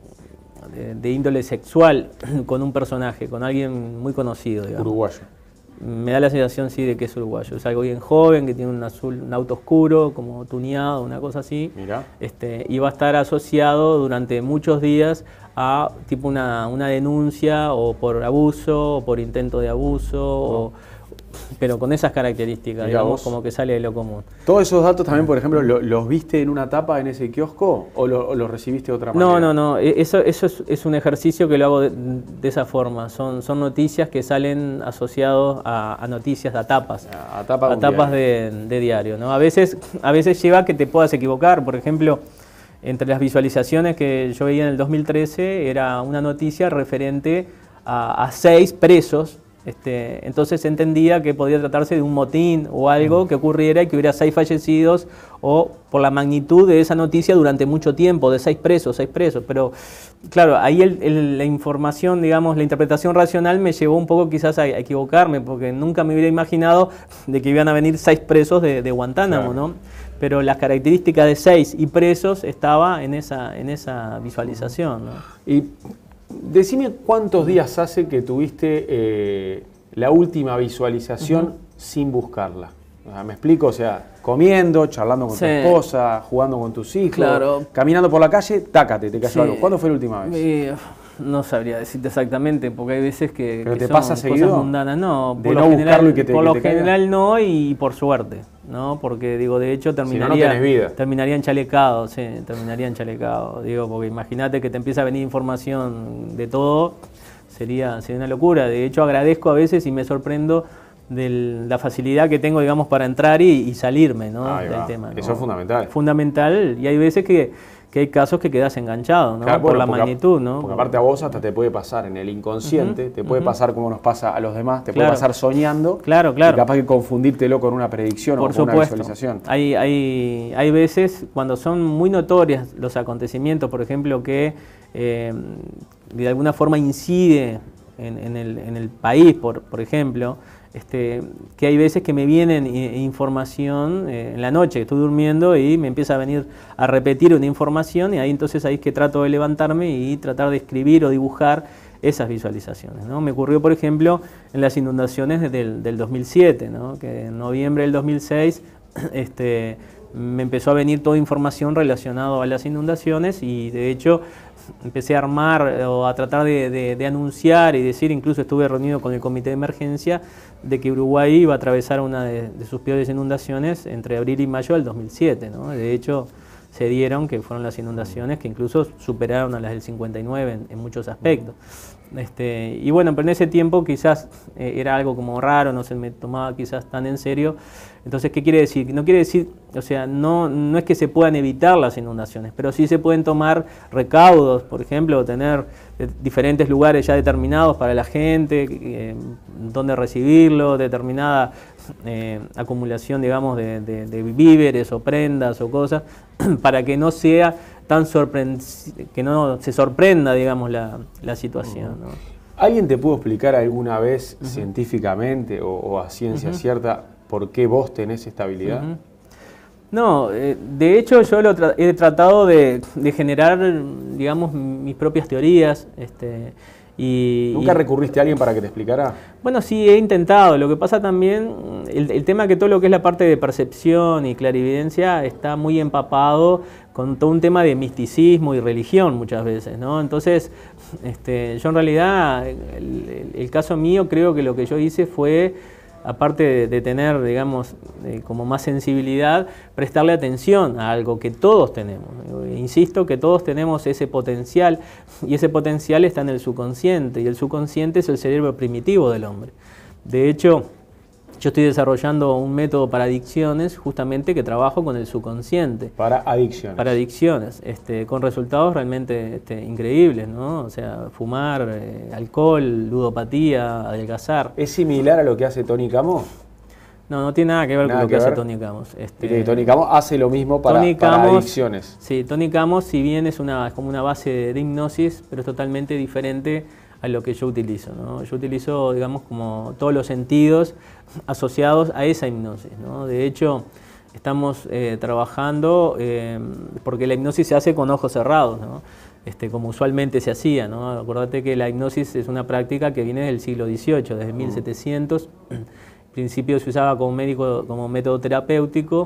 [SPEAKER 2] de, de índole sexual con un personaje, con alguien muy conocido, digamos.
[SPEAKER 1] Uruguayo.
[SPEAKER 2] me da la sensación sí de que es uruguayo. Es algo bien joven, que tiene un, azul, un auto oscuro, como tuneado, una cosa así.
[SPEAKER 1] Mirá.
[SPEAKER 2] Este, y va a estar asociado durante muchos días a tipo una, una denuncia o por abuso, o por intento de abuso, oh. o, pero con esas características,
[SPEAKER 1] Mirá
[SPEAKER 2] digamos,
[SPEAKER 1] vos.
[SPEAKER 2] como que sale de lo común.
[SPEAKER 1] ¿Todos esos datos también, por ejemplo, lo, los viste en una tapa en ese kiosco o, lo, o los recibiste de otra manera?
[SPEAKER 2] No, no, no. Eso, eso es, es un ejercicio que lo hago de, de esa forma. Son, son noticias que salen asociados a, a noticias, a tapas.
[SPEAKER 1] A, a, tapa
[SPEAKER 2] a tapas de, de diario, ¿no? A veces, a veces lleva a que te puedas equivocar. Por ejemplo, entre las visualizaciones que yo veía en el dos mil trece era una noticia referente a, a seis presos. Este, entonces entendía que podía tratarse de un motín o algo que ocurriera y que hubiera seis fallecidos o por la magnitud de esa noticia durante mucho tiempo, de seis presos, seis presos. Pero claro, ahí el, el, la información, digamos, la interpretación racional me llevó un poco quizás a, a equivocarme, porque nunca me hubiera imaginado de que iban a venir seis presos de, de Guantánamo, claro. ¿no? Pero las características de seis y presos estaba en esa, en esa visualización, ¿no?
[SPEAKER 1] Y decime cuántos días hace que tuviste eh, la última visualización uh-huh. sin buscarla. O sea, ¿me explico? O sea, comiendo, charlando con sí. tu esposa, jugando con tus hijos,
[SPEAKER 2] claro.
[SPEAKER 1] caminando por la calle, tácate, te cayó
[SPEAKER 2] sí.
[SPEAKER 1] algo. ¿Cuándo fue la última vez?
[SPEAKER 2] Eh, no sabría decirte exactamente, porque hay veces que,
[SPEAKER 1] ¿Pero
[SPEAKER 2] que
[SPEAKER 1] te
[SPEAKER 2] son
[SPEAKER 1] pasa seguido?
[SPEAKER 2] cosas mundanas. No,
[SPEAKER 1] de
[SPEAKER 2] por
[SPEAKER 1] no
[SPEAKER 2] lo
[SPEAKER 1] buscarlo
[SPEAKER 2] general,
[SPEAKER 1] y que te,
[SPEAKER 2] por
[SPEAKER 1] que
[SPEAKER 2] lo
[SPEAKER 1] te
[SPEAKER 2] general
[SPEAKER 1] caiga.
[SPEAKER 2] no, y por suerte, ¿no? Porque digo, de hecho terminaría,
[SPEAKER 1] si no, no tenés vida.
[SPEAKER 2] terminaría enchalecado, sí, terminaría enchalecado. Digo, porque imagínate que te empieza a venir información de todo, sería, sería una locura. De hecho, agradezco a veces y me sorprendo de la facilidad que tengo, digamos, para entrar y, y salirme, ¿no?
[SPEAKER 1] Ahí
[SPEAKER 2] del
[SPEAKER 1] va.
[SPEAKER 2] tema, ¿no?
[SPEAKER 1] Eso es fundamental.
[SPEAKER 2] Fundamental, y hay veces que, que hay casos que quedas enganchado, ¿no?
[SPEAKER 1] Claro,
[SPEAKER 2] por
[SPEAKER 1] bueno,
[SPEAKER 2] la
[SPEAKER 1] porque,
[SPEAKER 2] magnitud, ¿no?
[SPEAKER 1] Porque aparte a vos hasta te puede pasar en el inconsciente, uh-huh, te puede uh-huh. pasar como nos pasa a los demás, te
[SPEAKER 2] claro.
[SPEAKER 1] puede pasar soñando,
[SPEAKER 2] claro, claro.
[SPEAKER 1] y capaz que confundírtelo con una predicción
[SPEAKER 2] por
[SPEAKER 1] o con
[SPEAKER 2] supuesto.
[SPEAKER 1] una visualización.
[SPEAKER 2] Hay, hay, hay veces cuando son muy notorias los acontecimientos, por ejemplo, que eh, de alguna forma incide en, en, el, en el país, por, por ejemplo, Este, que hay veces que me vienen eh, información eh, en la noche, estoy durmiendo y me empieza a venir a repetir una información y ahí entonces ahí es que trato de levantarme y tratar de escribir o dibujar esas visualizaciones, ¿no? Me ocurrió, por ejemplo, en las inundaciones del, del dos mil siete, ¿no? Que en noviembre del dos mil seis este, me empezó a venir toda información relacionada a las inundaciones y de hecho empecé a armar o a tratar de, de, de anunciar y decir, incluso estuve reunido con el comité de emergencia, de que Uruguay iba a atravesar una de, de sus peores inundaciones entre abril y mayo del dos mil siete, ¿no? De hecho, se dieron que fueron las inundaciones que incluso superaron a las del cincuenta y nueve en, en muchos aspectos. Este, y bueno, pero en ese tiempo quizás eh, era algo como raro, no se me tomaba quizás tan en serio. Entonces, ¿qué quiere decir? No quiere decir, o sea, no, no es que se puedan evitar las inundaciones, pero sí se pueden tomar recaudos, por ejemplo, tener eh, diferentes lugares ya determinados para la gente, eh, donde recibirlo, determinada eh, acumulación, digamos, de, de, de víveres o prendas o cosas, para que no sea tan sorprendente, que no se sorprenda, digamos, la, la situación, ¿no?
[SPEAKER 1] ¿Alguien te pudo explicar alguna vez uh-huh. científicamente o, o a ciencia uh-huh. cierta por qué vos tenés esta habilidad? Uh-huh.
[SPEAKER 2] No, eh, de hecho yo lo tra he tratado de, de generar, digamos, mis propias teorías. Este, y,
[SPEAKER 1] ¿Nunca
[SPEAKER 2] y,
[SPEAKER 1] recurriste a alguien para que te explicara?
[SPEAKER 2] Bueno, sí, he intentado. Lo que pasa también, el, el tema que todo lo que es la parte de percepción y clarividencia está muy empapado con todo un tema de misticismo y religión muchas veces, ¿no? Entonces, este, yo en realidad, el, el, el caso mío, creo que lo que yo hice fue, aparte de, de tener, digamos, eh, como más sensibilidad, prestarle atención a algo que todos tenemos. Insisto que todos tenemos ese potencial, y ese potencial está en el subconsciente, y el subconsciente es el cerebro primitivo del hombre. De hecho, yo estoy desarrollando un método para adicciones, justamente que trabajo con el subconsciente.
[SPEAKER 1] Para adicciones.
[SPEAKER 2] Para adicciones, este, con resultados realmente este, increíbles, ¿no? O sea, fumar, eh, alcohol, ludopatía, adelgazar.
[SPEAKER 1] ¿Es similar a lo que hace Tony Camo?
[SPEAKER 2] No, no tiene nada que ver nada con lo que, que hace Tony Camos.
[SPEAKER 1] Este, Tony Camos hace lo mismo para,
[SPEAKER 2] Tony
[SPEAKER 1] para
[SPEAKER 2] Camos,
[SPEAKER 1] adicciones.
[SPEAKER 2] Sí, Tony Camos, si bien es, una, es como una base de, de hipnosis, pero es totalmente diferente a lo que yo utilizo, ¿no? Yo utilizo, digamos, como todos los sentidos asociados a esa hipnosis, ¿no? De hecho, estamos eh, trabajando, eh, porque la hipnosis se hace con ojos cerrados, ¿no? este, como usualmente se hacía, ¿no? Acordate que la hipnosis es una práctica que viene del siglo dieciocho, desde mil setecientos. En principio se usaba como, médico, como método terapéutico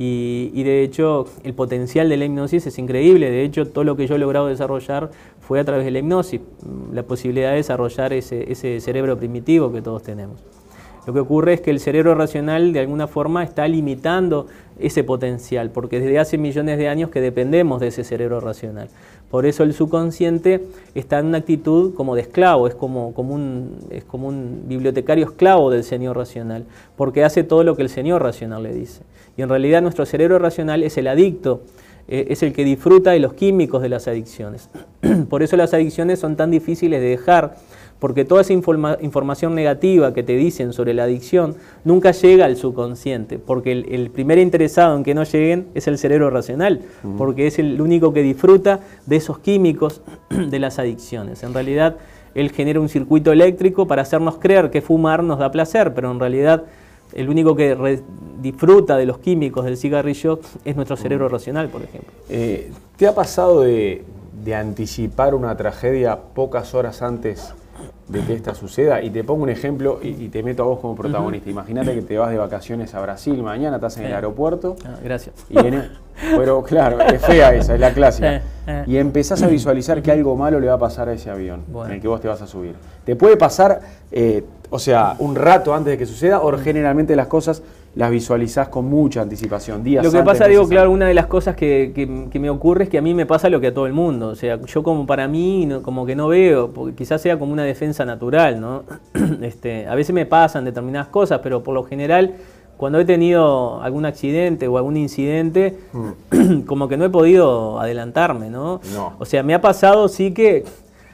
[SPEAKER 2] y, y de hecho el potencial de la hipnosis es increíble. De hecho, todo lo que yo he logrado desarrollar fue a través de la hipnosis, la posibilidad de desarrollar ese, ese cerebro primitivo que todos tenemos. Lo que ocurre es que el cerebro racional de alguna forma está limitando ese potencial, porque desde hace millones de años que dependemos de ese cerebro racional. Por eso el subconsciente está en una actitud como de esclavo, es como, como, un, es como un bibliotecario esclavo del señor racional, porque hace todo lo que el señor racional le dice. Y en realidad nuestro cerebro racional es el adicto, eh, es el que disfruta de los químicos de las adicciones. Por eso las adicciones son tan difíciles de dejar, porque toda esa informa información negativa que te dicen sobre la adicción nunca llega al subconsciente, porque el, el primer interesado en que no lleguen es el cerebro racional, uh-huh. porque es el único que disfruta de esos químicos de las adicciones. En realidad, él genera un circuito eléctrico para hacernos creer que fumar nos da placer, pero en realidad el único que disfruta de los químicos del cigarrillo es nuestro cerebro uh-huh. racional, por ejemplo.
[SPEAKER 1] Eh, ¿Te ha pasado de, de anticipar una tragedia pocas horas antes de que esta suceda? Y te pongo un ejemplo y, y te meto a vos como protagonista. Uh-huh. Imagínate que te vas de vacaciones a Brasil mañana, estás en sí. el aeropuerto.
[SPEAKER 2] Ah, gracias.
[SPEAKER 1] Y viene, pero claro, es fea esa, es la clásica. Eh, eh. Y empezás a visualizar que algo malo le va a pasar a ese avión bueno. en el que vos te vas a subir. ¿Te puede pasar, eh, o sea, un rato antes de que suceda, o generalmente las cosas las visualizás con mucha anticipación, días
[SPEAKER 2] antes? Lo que
[SPEAKER 1] antes
[SPEAKER 2] pasa, digo, claro, una de las cosas que, que, que me ocurre es que a mí me pasa lo que a todo el mundo. O sea, yo como para mí, no, como que no veo, porque quizás sea como una defensa natural, ¿no? Este, a veces me pasan determinadas cosas, pero por lo general, cuando he tenido algún accidente o algún incidente, mm. como que no he podido adelantarme, ¿no?
[SPEAKER 1] No.
[SPEAKER 2] O sea, me ha pasado sí que,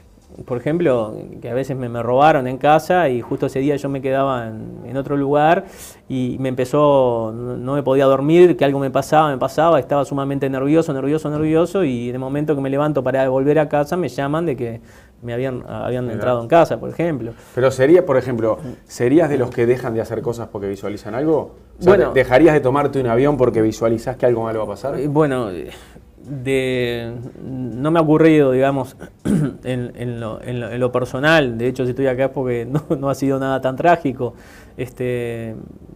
[SPEAKER 2] por ejemplo, que a veces me, me robaron en casa y justo ese día yo me quedaba en, en otro lugar y me empezó, no, no me podía dormir, que algo me pasaba, me pasaba, estaba sumamente nervioso, nervioso, nervioso y en el momento que me levanto para volver a casa me llaman de que me habían, habían entrado en casa, por ejemplo.
[SPEAKER 1] Pero sería, por ejemplo, ¿serías de los que dejan de hacer cosas porque visualizan algo? O sea,
[SPEAKER 2] bueno,
[SPEAKER 1] ¿dejarías de tomarte un avión porque visualizás que algo malo va a pasar?
[SPEAKER 2] Bueno, de, no me ha ocurrido, digamos, en, en, lo, en, lo, en lo personal. De hecho, si estoy acá es porque no, no ha sido nada tan trágico. Este,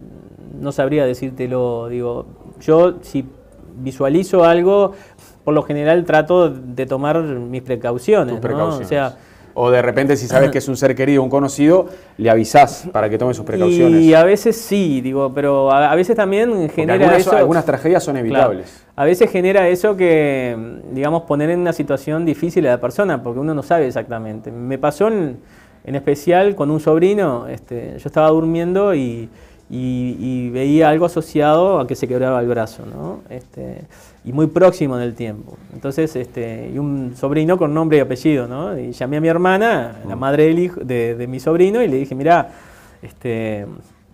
[SPEAKER 2] no sabría decírtelo. Digo, yo si visualizo algo, por lo general trato de tomar mis precauciones,
[SPEAKER 1] Tus precauciones.
[SPEAKER 2] ¿no? O sea,
[SPEAKER 1] o de repente si sabes que es un ser querido, un conocido, le avisás para que tome sus precauciones.
[SPEAKER 2] Y a veces sí, digo, pero a, a veces también genera
[SPEAKER 1] algunas,
[SPEAKER 2] eso.
[SPEAKER 1] Algunas tragedias son evitables.
[SPEAKER 2] Claro, a veces genera eso que, digamos, poner en una situación difícil a la persona, porque uno no sabe exactamente. Me pasó en, en especial con un sobrino, este, yo estaba durmiendo y, y, y veía algo asociado a que se quebraba el brazo, ¿no? Este, y muy próximo en el tiempo. Entonces, este, y un sobrino con nombre y apellido, ¿no? Y llamé a mi hermana, la madre del hijo, de, de mi sobrino, y le dije, mirá, este,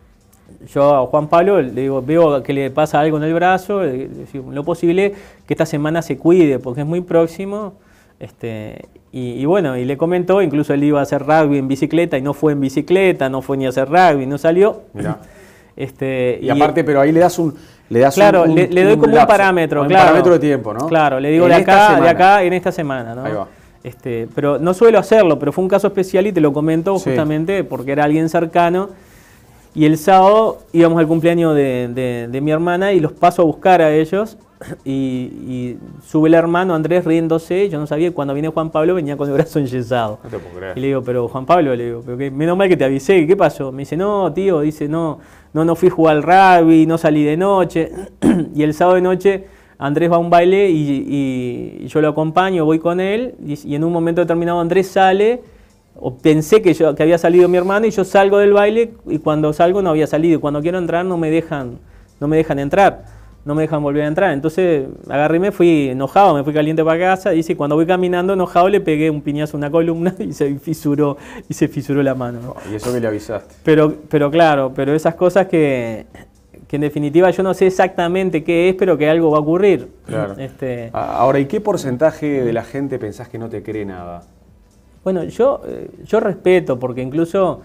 [SPEAKER 2] yo a Juan Pablo le digo, veo que le pasa algo en el brazo, le digo, lo posible que esta semana se cuide, porque es muy próximo. Este, y, y bueno, y le comentó, incluso él iba a hacer rugby en bicicleta, y no fue en bicicleta, no fue ni a hacer rugby, no salió.
[SPEAKER 1] Mirá.
[SPEAKER 2] Este,
[SPEAKER 1] y, y aparte, pero ahí le das un... Le das
[SPEAKER 2] claro,
[SPEAKER 1] un, un,
[SPEAKER 2] le, le doy
[SPEAKER 1] un
[SPEAKER 2] como
[SPEAKER 1] lapso,
[SPEAKER 2] un parámetro,
[SPEAKER 1] un
[SPEAKER 2] claro.
[SPEAKER 1] parámetro de tiempo, ¿no?
[SPEAKER 2] Claro, le digo
[SPEAKER 1] en
[SPEAKER 2] de acá, de acá en esta semana, ¿no?
[SPEAKER 1] Ahí va.
[SPEAKER 2] Este, pero no suelo hacerlo, pero fue un caso especial y te lo comento sí. justamente porque era alguien cercano. Y el sábado íbamos al cumpleaños de, de, de mi hermana y los paso a buscar a ellos. Y, y sube el hermano Andrés riéndose. Yo no sabía, cuando viene Juan Pablo venía con el brazo enyesado.
[SPEAKER 1] No te puedo creer.
[SPEAKER 2] Y le digo, pero Juan Pablo, le digo, pero que, menos mal que te avisé, ¿qué pasó? Me dice, no, tío, dice, no, no, no fui a jugar al rugby, no salí de noche. Y el sábado de noche Andrés va a un baile y, y, y yo lo acompaño, voy con él. Y, y en un momento determinado Andrés sale, o pensé que, yo, que había salido mi hermano y yo salgo del baile y cuando salgo no había salido. Cuando quiero entrar no me dejan, no me dejan entrar. No me dejan volver a entrar, entonces agarré y me fui enojado, me fui caliente para casa, y dice, cuando voy caminando enojado le pegué un piñazo a una columna y se fisuró, y se fisuró la mano, ¿no?
[SPEAKER 1] Y eso que le avisaste.
[SPEAKER 2] Pero, pero claro, pero esas cosas que, que en definitiva yo no sé exactamente qué es, pero que algo va a ocurrir.
[SPEAKER 1] Claro.
[SPEAKER 2] Este,
[SPEAKER 1] Ahora, ¿y qué porcentaje de la gente pensás que no te cree nada?
[SPEAKER 2] Bueno, yo, yo respeto, porque incluso...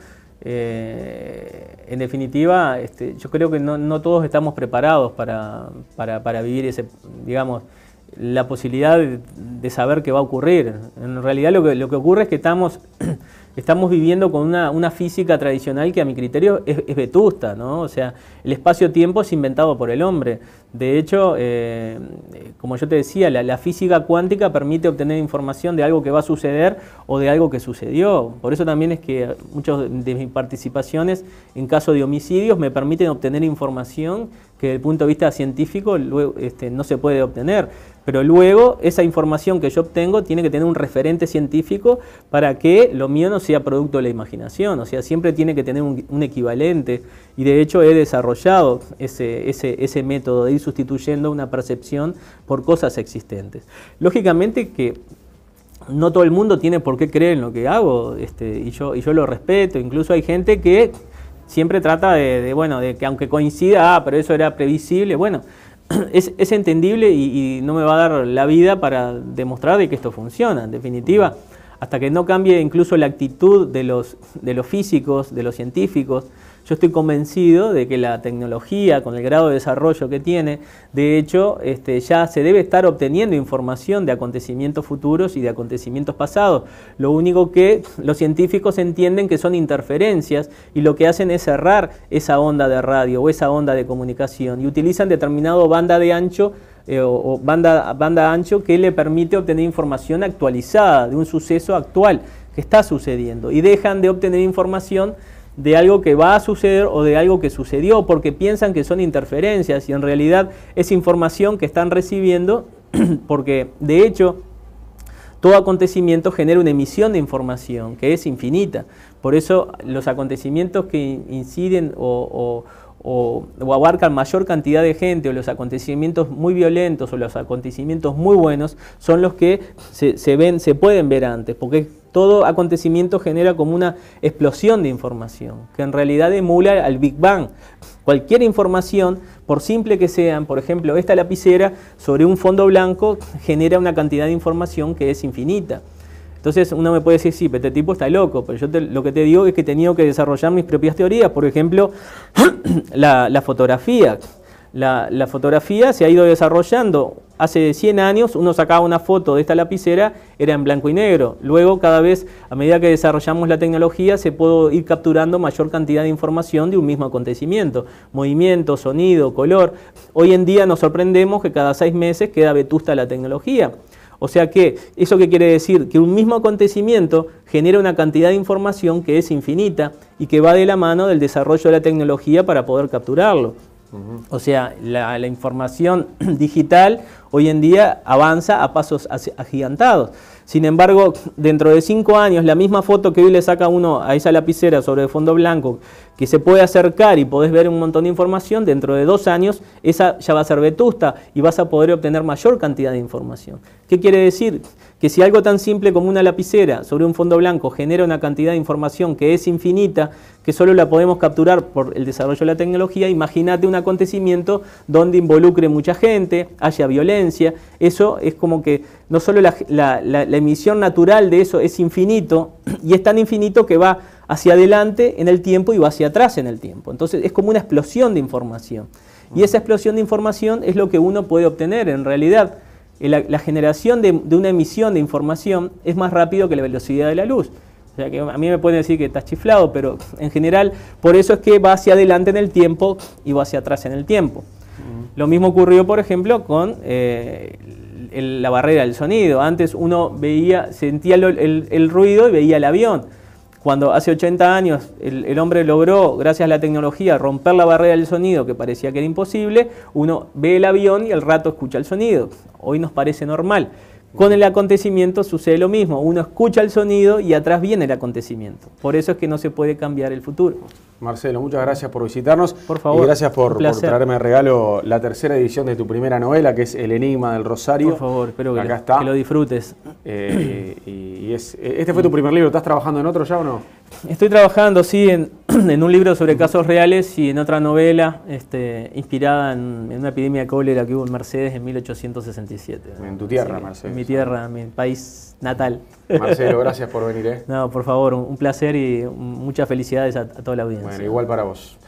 [SPEAKER 2] Eh, en definitiva, este, yo creo que no, no todos estamos preparados para, para, para vivir ese, digamos, la posibilidad de, de saber qué va a ocurrir. En realidad lo que, lo que ocurre es que estamos, estamos viviendo con una, una física tradicional que a mi criterio es, es vetusta, ¿no? O sea, el espacio-tiempo es inventado por el hombre. De hecho, eh, como yo te decía, la, la física cuántica permite obtener información de algo que va a suceder o de algo que sucedió. Por eso también es que muchas de mis participaciones en caso de homicidios me permiten obtener información que desde el punto de vista científico luego, este, no se puede obtener. Pero luego esa información que yo obtengo tiene que tener un referente científico para que lo mío no sea producto de la imaginación. O sea, siempre tiene que tener un, un equivalente. Y de hecho he desarrollado ese, ese, ese método de ir sustituyendo una percepción por cosas existentes. Lógicamente que no todo el mundo tiene por qué creer en lo que hago, este, y, yo, y yo lo respeto. Incluso hay gente que siempre trata de, de, bueno, de que aunque coincida, ah, pero eso era previsible, bueno, es, es entendible y, y no me va a dar la vida para demostrar de que esto funciona. En definitiva, hasta que no cambie incluso la actitud de los, de los físicos, de los científicos, yo estoy convencido de que la tecnología, con el grado de desarrollo que tiene, de hecho, este, ya se debe estar obteniendo información de acontecimientos futuros y de acontecimientos pasados. Lo único que los científicos entienden que son interferencias y lo que hacen es cerrar esa onda de radio o esa onda de comunicación y utilizan determinado banda de ancho eh, o, o banda, banda ancho que le permite obtener información actualizada de un suceso actual que está sucediendo y dejan de obtener información de algo que va a suceder o de algo que sucedió, porque piensan que son interferencias y en realidad es información que están recibiendo porque de hecho todo acontecimiento genera una emisión de información que es infinita. Por eso los acontecimientos que inciden o, o, o, o abarcan mayor cantidad de gente o los acontecimientos muy violentos o los acontecimientos muy buenos son los que se, se, ven, se pueden ver antes, porque todo acontecimiento genera como una explosión de información, que en realidad emula al Big Bang. Cualquier información, por simple que sean, por ejemplo, esta lapicera sobre un fondo blanco genera una cantidad de información que es infinita. Entonces uno me puede decir, sí, pero este tipo está loco, pero yo te, lo que te digo es que he tenido que desarrollar mis propias teorías. Por ejemplo, la, la fotografía. La, la fotografía se ha ido desarrollando. Hace cien años uno sacaba una foto de esta lapicera, era en blanco y negro. Luego cada vez, a medida que desarrollamos la tecnología, se puede ir capturando mayor cantidad de información de un mismo acontecimiento. Movimiento, sonido, color. Hoy en día nos sorprendemos que cada seis meses queda vetusta la tecnología. O sea que, ¿eso qué quiere decir? Que un mismo acontecimiento genera una cantidad de información que es infinita y que va de la mano del desarrollo de la tecnología para poder capturarlo. O sea, la, la información digital hoy en día avanza a pasos agigantados. Sin embargo, dentro de cinco años, la misma foto que hoy le saca uno a esa lapicera sobre el fondo blanco, que se puede acercar y podés ver un montón de información, dentro de dos años esa ya va a ser vetusta y vas a poder obtener mayor cantidad de información. ¿Qué quiere decir? Que si algo tan simple como una lapicera sobre un fondo blanco genera una cantidad de información que es infinita, que solo la podemos capturar por el desarrollo de la tecnología, imagínate un acontecimiento donde involucre mucha gente, haya violencia. Eso es como que no solo la, la, la, la emisión natural de eso es infinito, y es tan infinito que va hacia adelante en el tiempo y va hacia atrás en el tiempo. Entonces es como una explosión de información. Y esa explosión de información es lo que uno puede obtener. En realidad, la, la generación de, de una emisión de información es más rápido que la velocidad de la luz. O sea que a mí me pueden decir que estás chiflado, pero en general por eso es que va hacia adelante en el tiempo y va hacia atrás en el tiempo. Uh-huh. Lo mismo ocurrió, por ejemplo, con eh, el, la barrera del sonido. Antes uno veía, sentía el, el, el ruido y veía el avión. Cuando hace ochenta años el, el hombre logró, gracias a la tecnología, romper la barrera del sonido, que parecía que era imposible, uno ve el avión y al rato escucha el sonido. Hoy nos parece normal. Con el acontecimiento sucede lo mismo, uno escucha el sonido y atrás viene el acontecimiento. Por eso es que no se puede cambiar el futuro.
[SPEAKER 1] Marcelo, muchas gracias por visitarnos.
[SPEAKER 2] Por favor.
[SPEAKER 1] Y gracias por, por traerme de regalo la tercera edición de tu primera novela, que es El Enigma del Rosario.
[SPEAKER 2] Por favor, espero que,
[SPEAKER 1] Acá está.
[SPEAKER 2] que lo disfrutes.
[SPEAKER 1] Eh, y, y es, ¿Este fue tu primer libro? ¿Estás trabajando en otro ya o no?
[SPEAKER 2] Estoy trabajando, sí, en, en un libro sobre casos reales y en otra novela este, inspirada en, en una epidemia de cólera que hubo en Mercedes en mil ochocientos sesenta y siete.
[SPEAKER 1] En tu tierra,
[SPEAKER 2] sí,
[SPEAKER 1] Mercedes.
[SPEAKER 2] En mi tierra, en mi país natal.
[SPEAKER 1] Marcelo, gracias por venir. ¿eh?
[SPEAKER 2] No, por favor, un, un placer y muchas felicidades a, a toda la audiencia.
[SPEAKER 1] Bueno, igual para vos.